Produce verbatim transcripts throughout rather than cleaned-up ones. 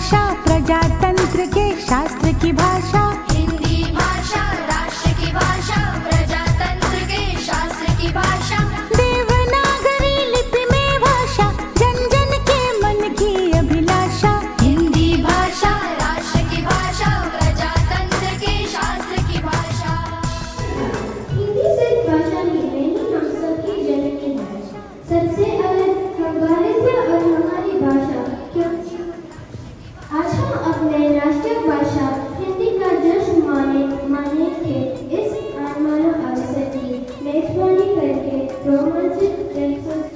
भाषा प्रजातंत्र के शास्त्र की भाषा। हिंदी भाषा राष्ट्र की भाषा, प्रजातंत्र के शास्त्र की भाषा। देवनागरी लिपि में भाषा, जन जन के मन की अभिलाषा। हिंदी भाषा राष्ट्र की भाषा, प्रजातंत्र के शास्त्र की भाषा। हिंदी सिर्फ भाषा ही नहीं, हम सबकी जननी है। सबसे अलग हम भारतीय और हमारी भाषा, क्योंकि आज हम अपने राष्ट्रीय भाषा हिंदी का जश्न माने माने के इस अनमोल अवसर की मेजबानी करके रोमांचित महसूस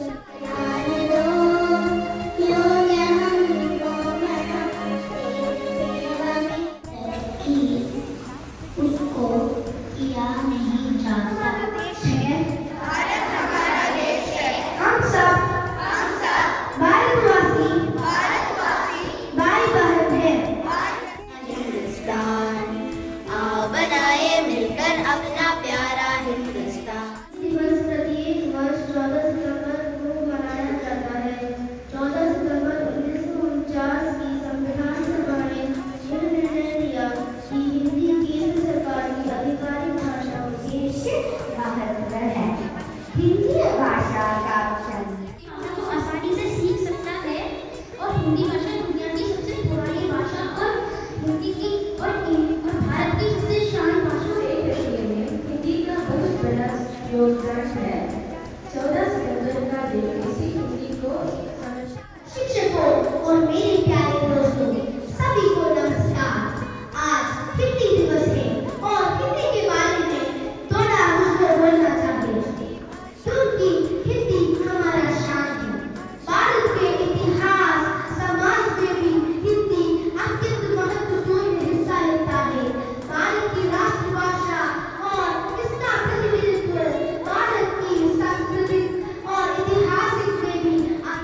उसको किया नहीं जाता है। भारत हमारा देश है। हम सब हम सब भारतवासी भारतवासी भाई बहन हैं। हिंदुस्तान आओ बनाए मिलकर अपना प्यारा हिंदुस्तान। दिवस प्रत्येक वर्ष चौदह सितंबर को मनाया जाता है। चौदह सितंबर उन्नीस सौ उनचास की संविधान सभा ने यह निर्णय लिया कि हिंदी केंद्र सरकार की आधिकारिक भाषा देश भारत है। हिंदी भाषा का को आसानी से सीख सकता है और हिंदी भाषा दुनिया की सबसे पुरानी भाषा और हिंदी की और, और भारत की सबसे शान भाषा में हिंदी का बहुत बड़ा योगदान है। चौदह सितंबर का दिन इसी हिंदी को समझ। शिक्षकों और मेरे प्यारे दोस्तों सभी को नमस्कार। आज हिंदी दिवस है और हिंदी के बारे में थोड़ा मुझे बोलना चाहिए, क्योंकि हिंदी हमारा शान है। भारत के इतिहास समाज में भी हिंदी अत्यंत महत्वपूर्ण हिस्सा लेता है। भारत की राष्ट्रभाषा और इसका प्रतिनिधित्व भारत की सांस्कृतिक और ऐतिहासिक में भी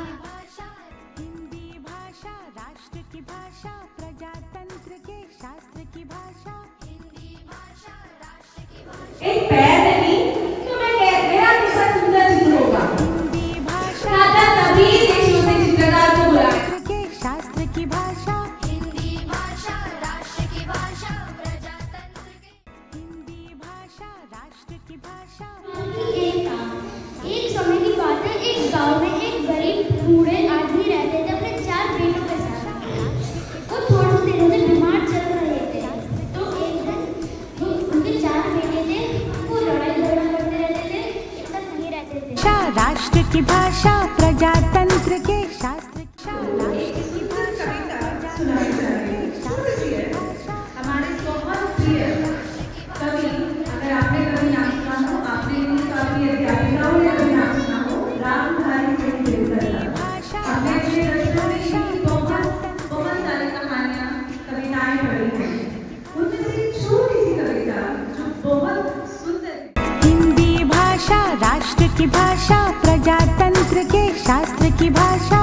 हिंदी भाषा राष्ट्र की भाषा, प्रजातंत्र के शास्त्र की भाषा। हिंदी भाषा राष्ट्र की भाषा। एक पैर नहीं तो मैं मेरा कितना सुंदर चित्र होगा। हिंदी भाषा राजा तभी देशों से चित्रकार को बुलाए। के शास्त्र की भाषा। हिंदी भाषा राष्ट्र की भाषा, प्रजातंत्र के। हिंदी भाषा राष्ट्र की भाषा। एक एक समय की बात है, एक गांव में एक गरीब बूढ़े आदमी रहते थे अपने चार बेटों के साथ। वो थोड़े दिनों से बीमार चल रहे थे। तो एक दिन वो उनके चार बेटे थे, वो लड़ाई झगड़ा करते रहते थे, एक साथ नहीं रहते थे। भाषा राष्ट्र की भाषा, प्रजातंत्र के शास्त्र की एक सुंदर कविता सुनाई जा रही है। छोटी सी है, हमारे बहुत प्रिय कवि, अगर आपने कभी नाम सुना हो, आपने इनकी काफी अध्यापिकाओं ने कभी नाम सुना हो, रामधारी सिंह दिनकर का। आपने अपने रचनाओं में इनकी बहुत बहुत सारी कहानियां कविताएं पढ़ी हैं। उनमें से एक छोटी सी कविता जो बहुत सुंदर है। हिंदी भाषा राष्ट्र की भाषा, प्रजातंत्र के शास्त्र की भाषा।